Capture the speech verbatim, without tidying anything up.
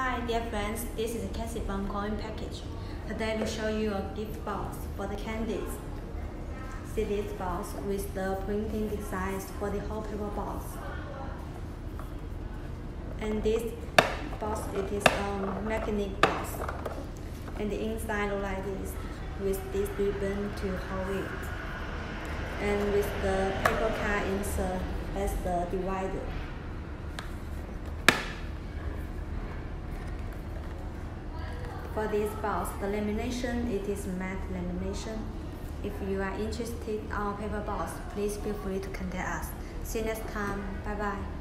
Hi dear friends, this is Cassie from Coin Package. Today we'll show you a gift box for the candies. See this box with the printing designs for the whole paper box. And this box, it is a magnetic box. And the inside look like this, with this ribbon to hold it. And with the paper card insert as the divider. For this box, the lamination, it is matte lamination. If you are interested in our paper box, please feel free to contact us. See you next time. Bye bye.